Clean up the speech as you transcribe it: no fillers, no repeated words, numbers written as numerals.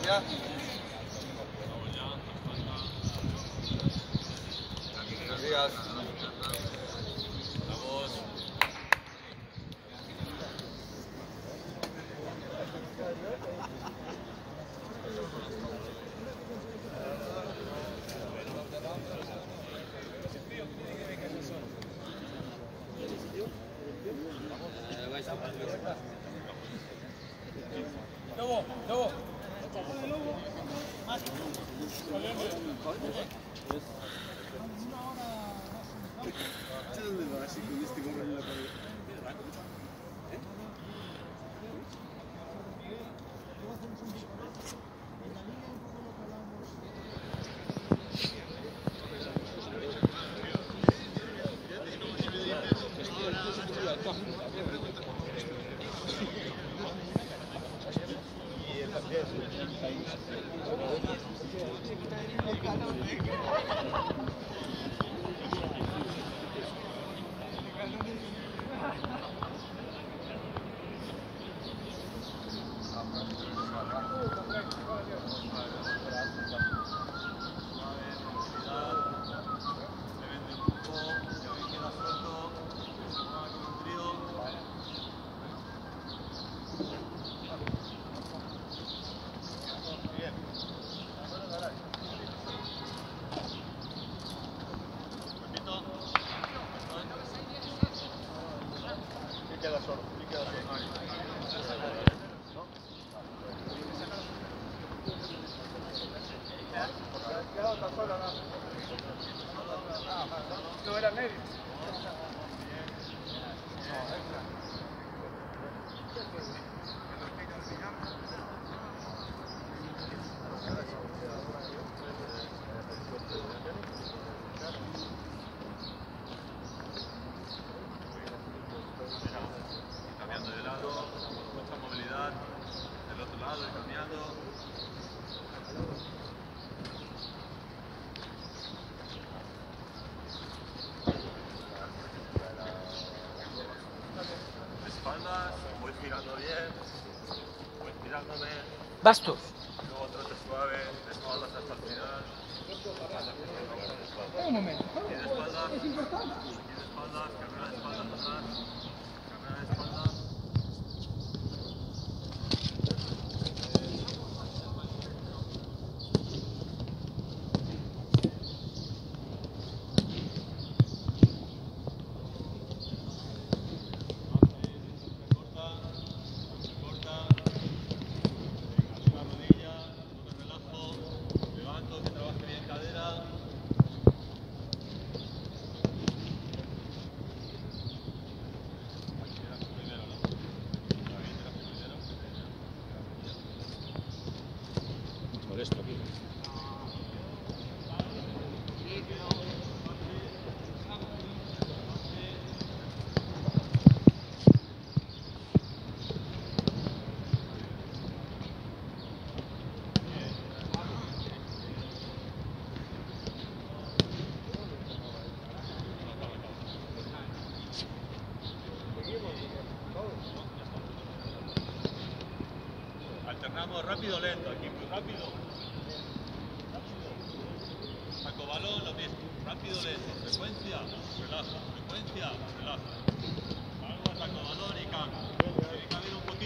Gracias. Buenos días. Vamos. Lobo, Lobo. ¿Dónde vas con este gorro en la pared? Queda solo, queda solo. Está solo, ¿no? No era medio. Cambiando de lado, mucha movilidad, del otro lado y cambiando. Espaldas, voy girando bien, voy tirándome. Bastos. Luego trote suave, de espaldas hasta el final. Un momento. Y de espaldas, Es importante. y de espaldas, cambiar de espaldas atrás, cambiar de espaldas. Molesto aquí. Alternamos rápido lento, aquí muy rápido. Saco balón, lo mismo. Rápido lento. Frecuencia, relaja. Frecuencia, relaja. Algo, saco balón y cambio. Tiene que haber un poquito